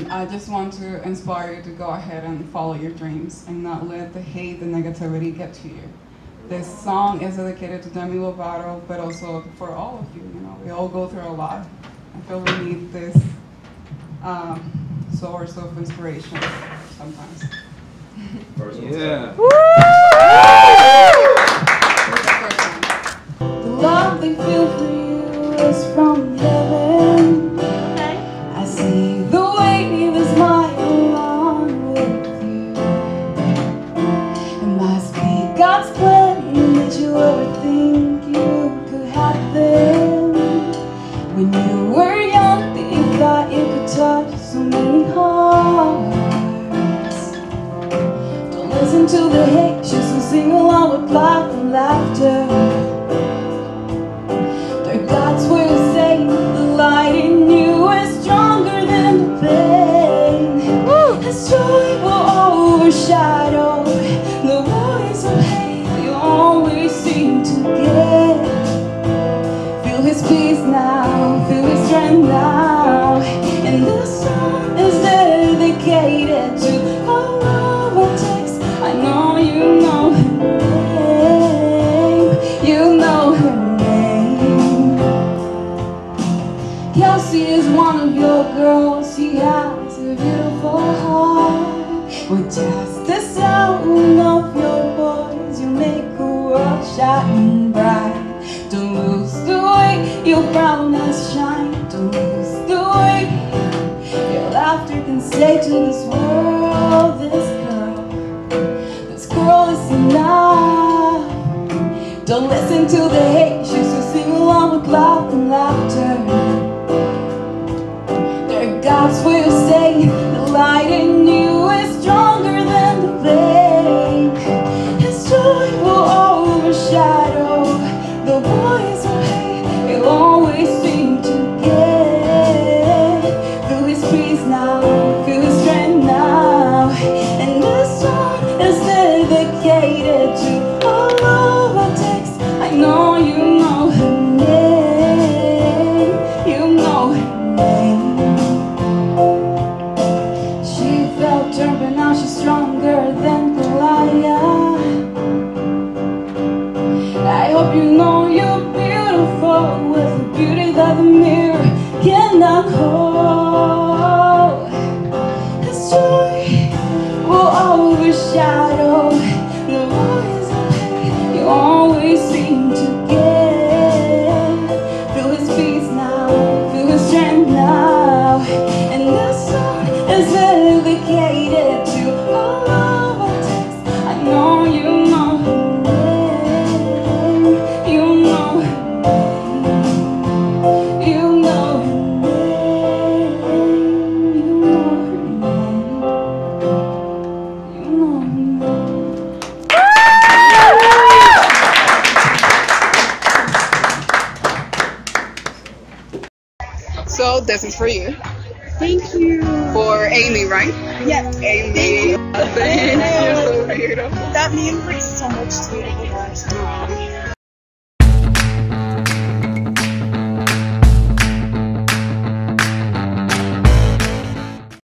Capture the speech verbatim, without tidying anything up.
And I just want to inspire you to go ahead and follow your dreams and not let the hate, the negativity get to you. This song is dedicated to Demi Lovato, but also for all of you. You know, we all go through a lot. I feel we need this um, source of inspiration sometimes. Yeah. The love they feel for you is from heaven. I see the way they smile along with you. It must be God's plan that you ever think you could happen. When you were young, that you thought you could touch so many hearts. Don't listen to the hate, just will sing along with laugh and laughter. God's way of saying the light in you is stronger than the pain. His joy will overshadow the voice of hate you always seem to get. Feel his peace now, feel his strength now. And this song is dedicated to all of what takes. I know you know her name, you know her name. Kelsey is one of your girls, she has a beautiful heart. With just the sound of your voice, you make the world shine bright. Don't lose the way your brightness shine. Don't lose the way your laughter can say to this world, this girl, this girl is enough. Don't listen to the hate, she's just sing along with laugh and laughter. God's way of saying the light in you is stronger than the flame. His joy will overshadow the voice of hate you always seem to get. Feel his peace now, feel his strength now. And this song is dedicated to all of what takes. I know you know her name, you know her name. But now she's stronger than Goliath. I hope you know you're beautiful with a beauty that the mirror cannot hold. His joy will overshadow the voice of hate you always seem to get. Feel his peace now, feel his strength now. And this song is dedicated to all of what takes. I know you know her name, you know her name, you know her name, you know her name, you know her name. So this is for you. Thank you. For Amy, right? Yeah. Amy. Thank you. You're so beautiful. That means like so much to me. Oh my gosh.